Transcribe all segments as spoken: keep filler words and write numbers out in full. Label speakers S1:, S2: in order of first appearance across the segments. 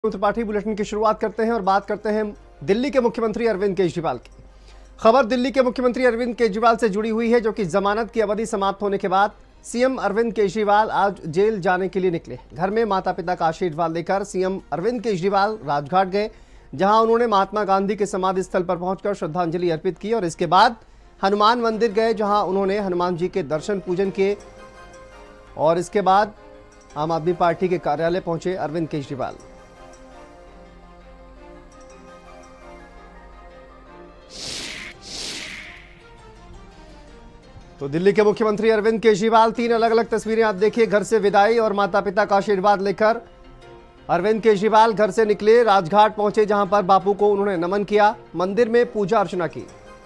S1: Tripathi bulletin की शुरुआत करते हैं और बात करते हैं दिल्ली के मुख्यमंत्री अरविंद केजरीवाल की। खबर दिल्ली के मुख्यमंत्री अरविंद केजरीवाल से जुड़ी हुई है, जो कि जमानत की अवधि समाप्त होने के बाद सीएम अरविंद केजरीवाल आज जेल जाने के लिए निकले। घर में माता पिता का आशीर्वाद लेकर सीएम अरविंद केजरीवाल राजघाट गए, जहां उन्होंने महात्मा गांधी के समाधि स्थल पर पहुंचकर श्रद्धांजलि अर्पित की और इसके बाद हनुमान मंदिर गए, जहां उन्होंने हनुमान जी के दर्शन पूजन किए और इसके बाद आम आदमी पार्टी के कार्यालय पहुंचे अरविंद केजरीवाल। तो दिल्ली के मुख्यमंत्री अरविंद केजरीवाल, तीन अलग अलग तस्वीरें आप देखिए। घर से विदाई और माता पिता का आशीर्वाद लेकर अरविंद केजरीवाल घर से निकले, राजघाट पहुंचे, जहां पर बापू को उन्होंने नमन किया, मंदिर में पूजा अर्चना की।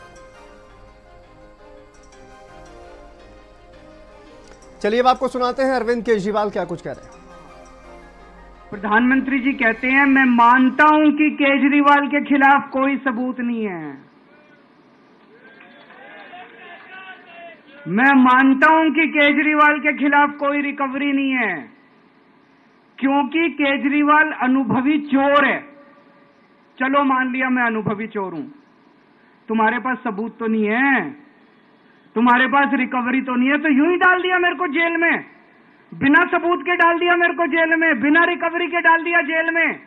S1: चलिए अब आपको सुनाते हैं अरविंद केजरीवाल क्या कुछ कह रहे हैं।
S2: प्रधानमंत्री जी कहते हैं, मैं मानता हूं कि केजरीवाल के खिलाफ कोई सबूत नहीं है। मैं मानता हूं कि केजरीवाल के खिलाफ कोई रिकवरी नहीं है, क्योंकि केजरीवाल अनुभवी चोर है। चलो मान लिया मैं अनुभवी चोर हूं, तुम्हारे पास सबूत तो नहीं है, तुम्हारे पास रिकवरी तो नहीं है, तो यूं ही डाल दिया मेरे को जेल में, बिना सबूत के डाल दिया मेरे को जेल में, बिना रिकवरी के डाल दिया जेल में।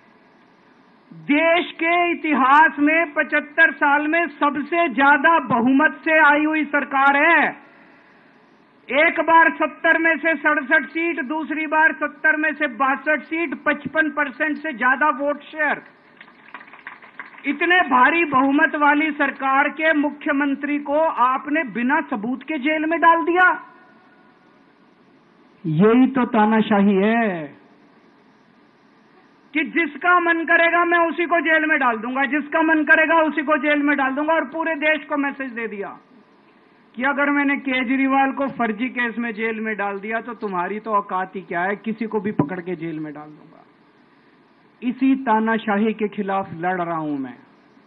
S2: देश के इतिहास में पचहत्तर साल में सबसे ज्यादा बहुमत से आई हुई सरकार है। एक बार सत्तर में से सड़सठ सीट, दूसरी बार सत्तर में से बासठ सीट, पचपन परसेंट से ज्यादा वोट शेयर। इतने भारी बहुमत वाली सरकार के मुख्यमंत्री को आपने बिना सबूत के जेल में डाल दिया। यही तो तानाशाही है कि जिसका मन करेगा मैं उसी को जेल में डाल दूंगा, जिसका मन करेगा उसी को जेल में डाल दूंगा। और पूरे देश को मैसेज दे दिया कि अगर मैंने केजरीवाल को फर्जी केस में जेल में डाल दिया तो तुम्हारी तो औकात ही क्या है, किसी को भी पकड़ के जेल में डाल दूंगा। इसी तानाशाही के खिलाफ लड़ रहा हूं मैं,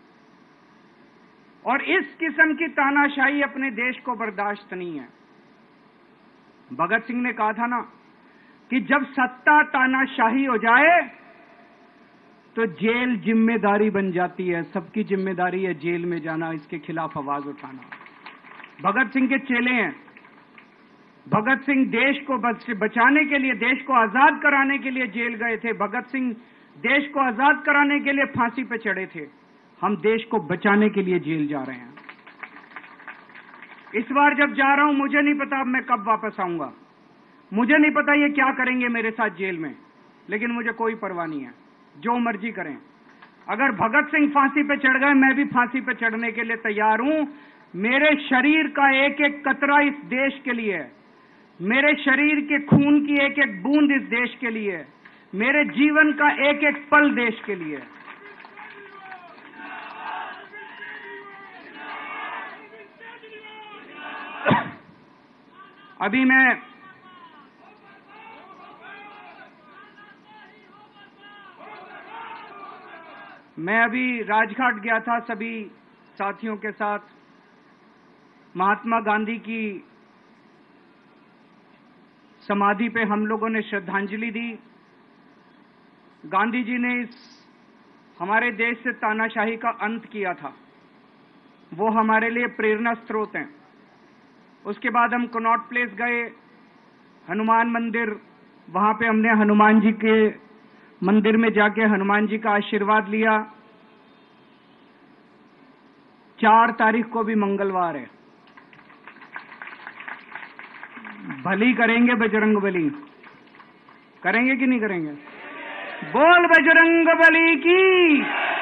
S2: और इस किस्म की तानाशाही अपने देश को बर्दाश्त नहीं है। भगत सिंह ने कहा था ना कि जब सत्ता तानाशाही हो जाए तो जेल जिम्मेदारी बन जाती है। सबकी जिम्मेदारी है जेल में जाना, इसके खिलाफ आवाज उठाना। भगत सिंह के चेले हैं। भगत सिंह देश को बचाने के लिए, देश को आजाद कराने के लिए जेल गए थे। भगत सिंह देश को आजाद कराने के लिए फांसी पे चढ़े थे। हम देश को बचाने के लिए जेल जा रहे हैं। इस बार जब जा रहा हूं, मुझे नहीं पता अब मैं कब वापस आऊंगा, मुझे नहीं पता ये क्या करेंगे मेरे साथ जेल में, लेकिन मुझे कोई परवाह नहीं है, जो मर्जी करें। अगर भगत सिंह फांसी पे चढ़ गए, मैं भी फांसी पे चढ़ने के लिए तैयार हूं। मेरे शरीर का एक एक कतरा इस देश के लिए है, मेरे शरीर के खून की एक एक बूंद इस देश के लिए है, मेरे जीवन का एक एक पल देश के लिए है। अभी मैं मैं अभी राजघाट गया था सभी साथियों के साथ। महात्मा गांधी की समाधि पे हम लोगों ने श्रद्धांजलि दी। गांधी जी ने इस हमारे देश से तानाशाही का अंत किया था, वो हमारे लिए प्रेरणा स्रोत हैं। उसके बाद हम कनॉट प्लेस गए, हनुमान मंदिर, वहां पे हमने हनुमान जी के मंदिर में जाके हनुमान जी का आशीर्वाद लिया। चार तारीख को भी मंगलवार है, भली करेंगे बजरंगबली, करेंगे कि नहीं करेंगे? बोल बजरंगबली की।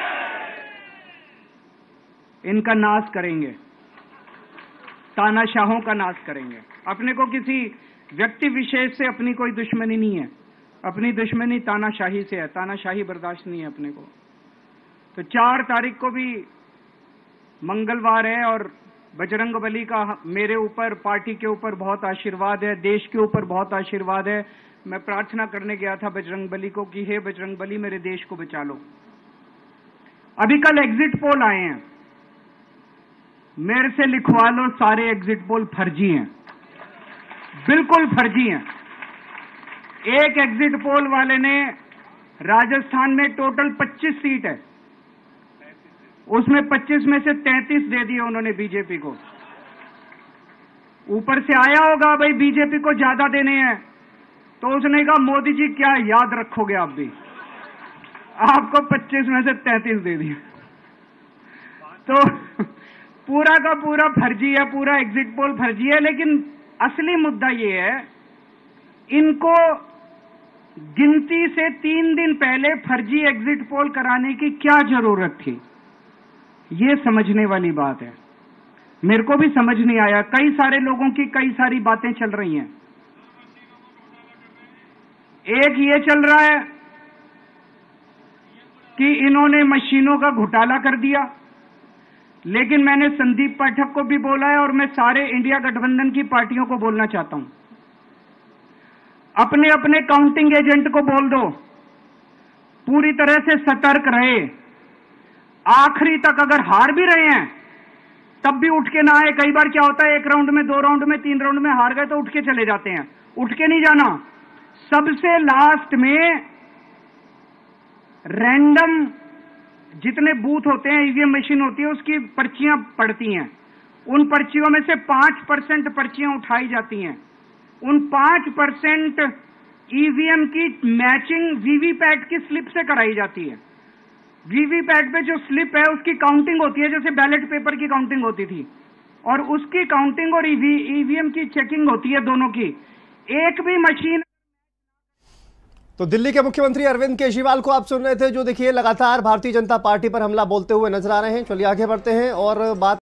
S2: इनका नाश करेंगे, तानाशाहों का नाश करेंगे। अपने को किसी व्यक्ति विशेष से अपनी कोई दुश्मनी नहीं है, अपनी दुश्मनी तानाशाही से है। तानाशाही बर्दाश्त नहीं है अपने को। तो चार तारीख को भी मंगलवार है और बजरंगबली का मेरे ऊपर, पार्टी के ऊपर बहुत आशीर्वाद है, देश के ऊपर बहुत आशीर्वाद है। मैं प्रार्थना करने गया था बजरंगबली को कि हे बजरंगबली, मेरे देश को बचा लो। अभी कल एग्जिट पोल आए हैं, मेरे से लिखवा लो, सारे एग्जिट पोल फर्जी हैं, बिल्कुल फर्जी हैं। एक एग्जिट पोल वाले ने राजस्थान में टोटल पच्चीस सीट है, उसमें पच्चीस में से तैंतीस दे दिए उन्होंने बीजेपी को। ऊपर से आया होगा भाई बीजेपी को ज्यादा देने हैं, तो उसने कहा मोदी जी क्या याद रखोगे आप भी, आपको पच्चीस में से तैंतीस दे दिए। तो पूरा का पूरा फर्जी है, पूरा एग्जिट पोल फर्जी है। लेकिन असली मुद्दा ये है, इनको गिनती से तीन दिन पहले फर्जी एग्जिट पोल कराने की क्या जरूरत थी, ये समझने वाली बात है। मेरे को भी समझ नहीं आया, कई सारे लोगों की कई सारी बातें चल रही हैं। एक ये चल रहा है कि इन्होंने मशीनों का घोटाला कर दिया, लेकिन मैंने संदीप पाठक को भी बोला है और मैं सारे इंडिया गठबंधन की पार्टियों को बोलना चाहता हूं, अपने अपने काउंटिंग एजेंट को बोल दो पूरी तरह से सतर्क रहे। आखिरी तक अगर हार भी रहे हैं तब भी उठ के ना आए। कई बार क्या होता है, एक राउंड में, दो राउंड में, तीन राउंड में हार गए तो उठ के चले जाते हैं। उठ के नहीं जाना, सबसे लास्ट में रैंडम जितने बूथ होते हैं, ईवीएम मशीन होती है, उसकी पर्चियां पड़ती हैं। उन पर्चियों में से पांच परसेंट पर्चियां उठाई जाती हैं। उन पांच परसेंट ईवीएम की मैचिंग वीवीपैट की स्लिप से कराई जाती है। वीवीपैट पे जो स्लिप है उसकी काउंटिंग होती है, जैसे बैलेट पेपर की काउंटिंग होती थी, और उसकी काउंटिंग और ईवीएम की चेकिंग होती है, दोनों की। एक भी मशीन।
S1: तो दिल्ली के मुख्यमंत्री अरविंद केजरीवाल को आप सुन रहे थे, जो देखिए लगातार भारतीय जनता पार्टी पर हमला बोलते हुए नजर आ रहे हैं। चलिए आगे बढ़ते हैं और बात